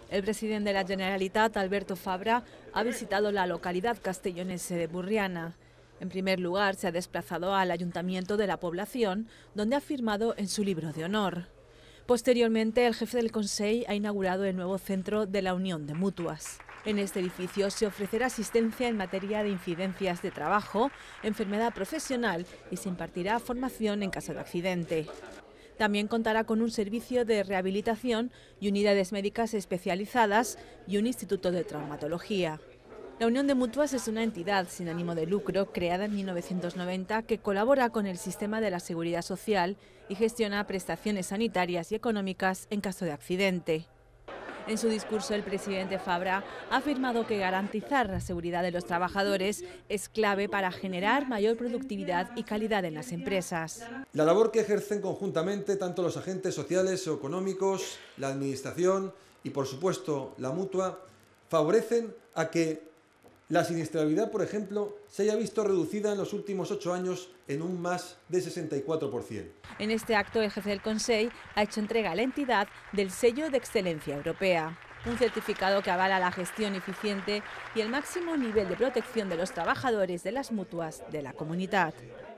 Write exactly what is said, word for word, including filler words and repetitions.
El presidente de la Generalitat, Alberto Fabra, ha visitado la localidad castellonense de Burriana. En primer lugar, se ha desplazado al ayuntamiento de la población, donde ha firmado en su libro de honor. Posteriormente, el jefe del Consell ha inaugurado el nuevo centro de la Unión de Mutuas. En este edificio se ofrecerá asistencia en materia de incidencias de trabajo, enfermedad profesional y se impartirá formación en caso de accidente. También contará con un servicio de rehabilitación y unidades médicas especializadas y un instituto de traumatología. La Unión de Mutuas es una entidad sin ánimo de lucro creada en mil novecientos noventa que colabora con el sistema de la seguridad social y gestiona prestaciones sanitarias y económicas en caso de accidente. En su discurso, el presidente Fabra ha afirmado que garantizar la seguridad de los trabajadores es clave para generar mayor productividad y calidad en las empresas. La labor que ejercen conjuntamente tanto los agentes sociales o económicos, la administración y, por supuesto, la mutua, favorecen a que la siniestralidad, por ejemplo, se haya visto reducida en los últimos ocho años en un más de sesenta y cuatro por ciento. En este acto, el jefe del Consell ha hecho entrega a la entidad del sello de excelencia europea, un certificado que avala la gestión eficiente y el máximo nivel de protección de los trabajadores de las mutuas de la comunidad.